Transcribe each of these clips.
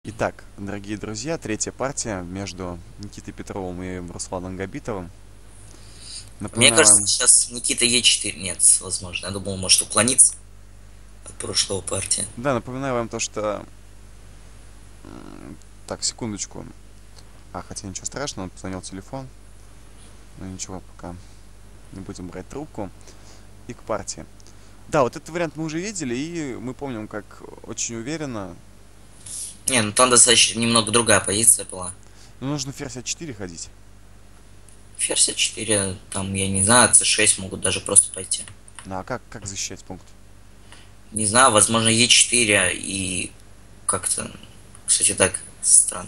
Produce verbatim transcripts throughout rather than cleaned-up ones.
Итак, дорогие друзья, третья партия между Никитой Петровым и Русланом Габитовым. Мне Напоминаю кажется, вам, сейчас Никита Е четыре. Нет, возможно. Я думал, может уклониться от прошлого партии. да, напоминаю вам то, что... м, Так, секундочку. А, хотя ничего страшного, он позвонил телефон. Но ничего, пока не будем брать трубку. И к партии. Да, вот этот вариант мы уже видели, и мы помним, как очень уверенно... Не, ну там достаточно немного другая позиция была. Ну, нужно ферзь а четыре ходить. Ферзь А четыре, там, я не знаю, С шесть могут даже просто пойти. Ну, а как, как защищать пункт? Не знаю, возможно, Е четыре и как-то... Кстати, так, странно.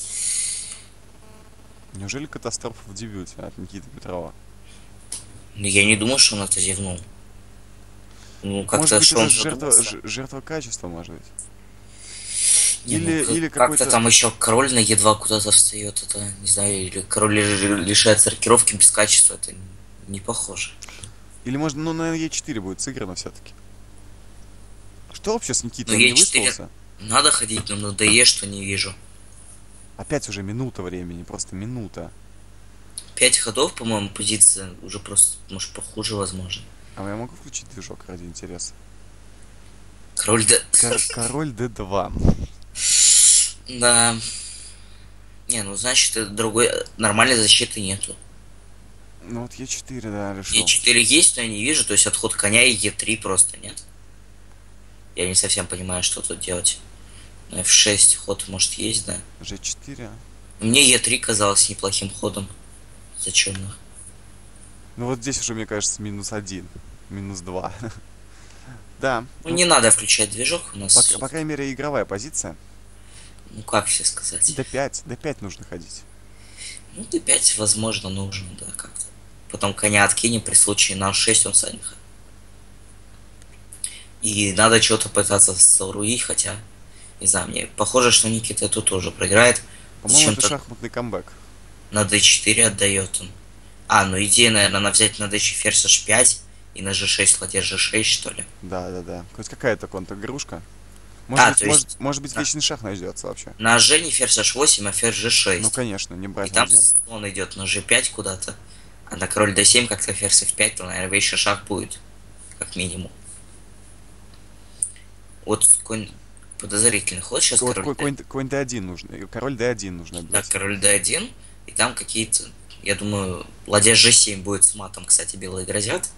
Неужели катастрофа в дебюте от Никиты Петрова? Ну, я не думал, что он это зевнул. Ну, Может как-то, быть, что это он жертва, задумался. ж- жертва качества, может быть? Не, ну Или, как- или как-то какой-то... там еще король на Е два куда-то встает, это, не знаю, или король лиш- лишается рокировки без качества, это не похоже. Или, может, ну, на е четыре будет сыграно все-таки. Что вообще с Ну, Никитой? Он Е не четыре выспался? надо ходить, но на ДЕ что не вижу. Опять уже минута времени, просто минута. Пять ходов, по-моему, позиция уже просто, может, похуже, возможно. А я могу включить движок ради интереса? Король Д... Кор- король дэ два. Да. Не, ну, значит, э, другой э, нормальной защиты нету. Ну вот е четыре, да, Е решил. четыре есть, но я не вижу, то есть отход коня и Е три просто нет. Я не совсем понимаю, что тут делать. На эф шесть ход, может, есть, да? же четыре. Мне Е три казалось неплохим ходом за черных. Ну вот здесь уже, мне кажется, минус один. Минус два. Да, Ну, ну, не надо включать движок у нас по, по все-таки. крайней мере, игровая позиция. Ну, как все сказать. дэ пять, дэ пять нужно ходить. Ну, Д пять, возможно, нужно, да, как-то. Потом коня откинем при случае на шесть он садит. И надо что-то пытаться соорудить, хотя, не знаю, мне похоже, что Никита тут тоже проиграет. По-моему, это Зачем-то шахматный камбэк. на Д четыре отдает он. А, ну идея, наверное, надо взять на Д четыре ферзь H пять и на Ж шесть ладья Ж шесть, что ли. Да, да, да. Хоть какая-то контр-игрушка. Может А, быть, то может, есть может быть, на, вечный шах найдется вообще. на Ж не ферзь H восемь, а ферзь Ж Ну, шесть. конечно, не И брать там ладью. он идет на Ж пять куда-то. А на король Д семь как-то ферзь Ф пять, то, наверное, вечный шаг будет. Как минимум. Вот конь подозрительный ход сейчас Вот король ко- Д. конь, конь дэ один нужно. и Король дэ один нужно Так, обязательно. король Д один. И там какие-то... Я думаю, ладья Ж семь будет с матом, кстати, белые грозят.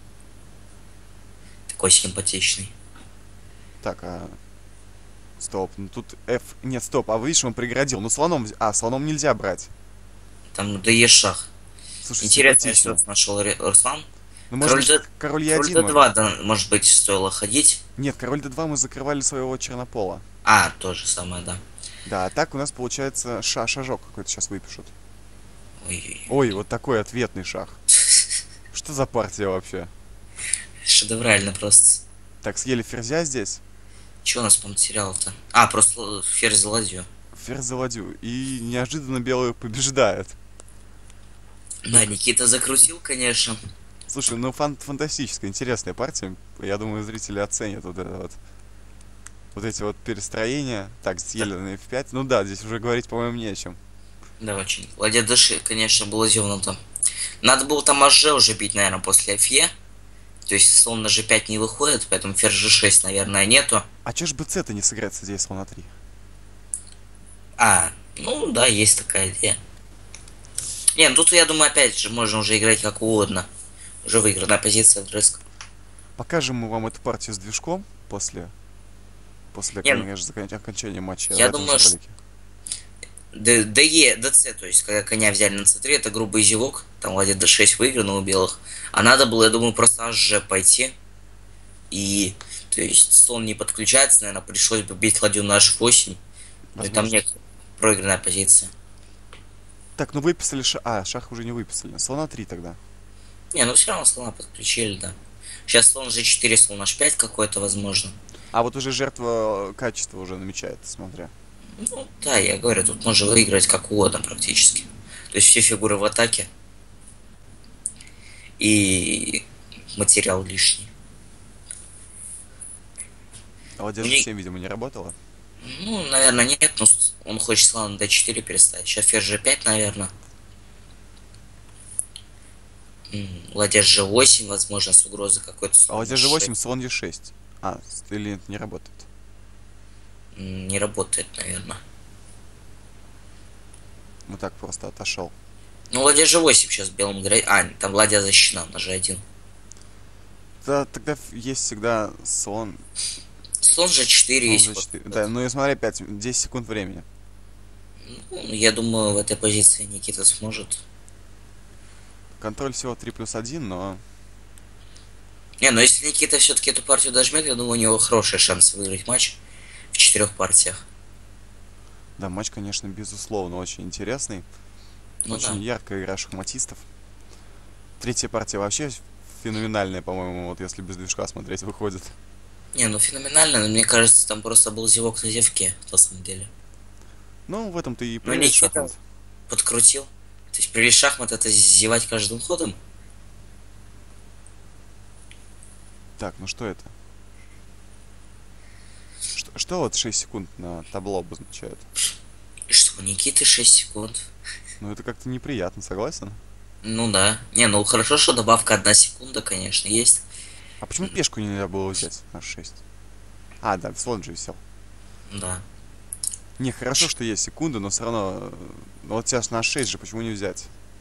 Такой симпатичный. Так, а... Стоп, ну тут F... Нет, стоп, а видишь, он преградил. Ну, слоном... вз- А, слоном нельзя брать. Там Д Е шах. Слушай, Интересный симпатично. ресурс нашел Руслан. Ну, может Король быть, Д... король Король Е один, может... Д два, да, может быть, стоило ходить. Нет, король дэ два мы закрывали своего чернопола. А, то же самое, да. Да, а так у нас получается ша шажок какой-то сейчас выпишут. Ой-ой-ой. Ой, вот такой ответный шах. Что за партия вообще? Шедеврально просто. Так, съели ферзя здесь. Че у нас по материалу-то? А, просто ферзь за ладью. Ферзь за ладью. И неожиданно белый побеждает. Ну, Да, Никита закрутил, конечно. слушай, ну фан фантастическая, интересная партия. Я думаю, зрители оценят вот это вот. Вот эти вот перестроения. Так, Так, съели на эф пять. Ну да, здесь уже говорить, по-моему, не о чем. да, очень. Ладья Дыши, конечно, было зевнуто. Надо было там аж уже бить, наверное, после Фе. То есть слон на Ж пять не выходит, поэтому ферзь Ж шесть, наверное, нету. А чё ж бы бц-то не сыграть с идеей слона три? А, ну да, есть такая идея. Не, ну тут, я думаю, опять же, можно уже играть как угодно. Уже выигранная позиция вдрызг. Покажем мы вам эту партию с движком после, после Не, ну, конечно, закон- окончания матча в я этом же думаю, что ролике. Д- ДЕ, ДЦ, то есть, когда коня взяли на С три, это грубый зевок. Там ладья Д шесть выиграна у белых. А надо было, я думаю, просто аж пойти. И, то есть, слон не подключается, наверное, пришлось бы бить ладью на H восемь. Ну и там Возможно. нет проигранная позиция. Так, ну выписали ша... А, шах уже не выписали. Слона три тогда. Не, ну все равно слона подключили, да. Сейчас слон Ж четыре, слон H пять какой-то, возможно. А вот уже жертва качества уже намечается, смотря. Ну, да, я говорю, тут можно выиграть как угодно практически. То есть все фигуры в атаке. И материал лишний. А ладья У же них, семь, видимо, не работала. Ну, наверное, нет, но с- он хочет слон на дэ четыре переставить. Сейчас ферзь же пять, наверное. М, Ладья же восемь, возможно, с угрозой какой-то А слон ладья на же шесть. восемь, слон е шесть. А, с- или это не работает? М, Не работает, наверное. Вот так просто отошел. Ну, ладья же восемь сейчас белым играет. А, там ладья защищена на же один. Да, тогда ф- есть всегда слон. Слон же четыре Слон есть за ход. четыре. Да, ну и смотри, опять десять секунд времени. Ну, я думаю, в этой позиции Никита сможет. Контроль всего три плюс один, но... Не, ну если Никита все-таки эту партию дожмет, я думаю, у него хороший шанс выиграть матч в четырех партиях. Да, матч, конечно, безусловно, очень интересный. Ну Очень да. яркая игра шахматистов. Третья партия вообще феноменальная, по-моему, вот если без движка смотреть, выходит. Не, ну феноменально, но мне кажется, там просто был зевок на зевке, на самом деле. Ну, в этом-то и Но прелесть Никита шахмат. подкрутил. То есть прелесть шахмат это зевать каждым ходом. Так, ну что это? Что, что вот шесть секунд на табло обозначает? И что, у Никиты шесть секунд. Ну, это как-то неприятно, согласен? Ну да. Не, ну хорошо, что добавка одна секунда, конечно, есть. А почему пешку нельзя было взять на шесть? А, да, слон же висел. Да. Не, хорошо, что есть секунда, но все равно... э, ну, вот сейчас на шесть же, почему не взять?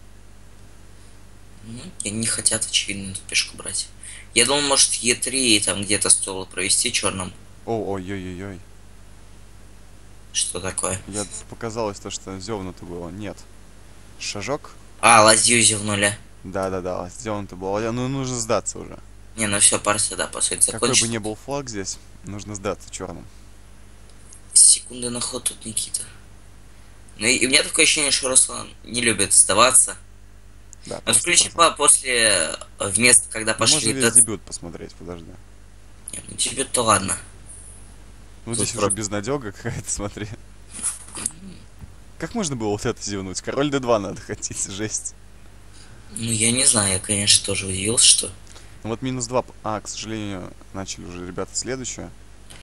Ну, и не хотят, очевидно, эту пешку брать. Я думал, может, е три там где-то стоило провести черным. О, ой-ой-ой-ой. Что такое? Я показалось то, что зевнуто было. Нет. Шажок? А, ладью зевнули. Да-да-да, сделано-то было. Я- Ну, нужно сдаться уже. Не, ну все, партия, да, по сути, Какой бы закончена. ни был флаг здесь, нужно сдаться черным. Секунды на ход тут Никита. Ну и, и у меня такое ощущение, что Руслан не любит сдаваться. Да, Вот просто включи процент. по после э, вместо, когда Ну, можно пошли весь до... дебют посмотреть, подожди. Нет, ну тебе то ладно. Ну, Тут здесь уже просто... безнадега какая-то, смотри. Как можно было вот это зевнуть? Король дэ два надо хотеть, жесть. Ну я не знаю, я, конечно, тоже удивился, что... Ну вот минус два. А, к сожалению, начали уже ребята следующую.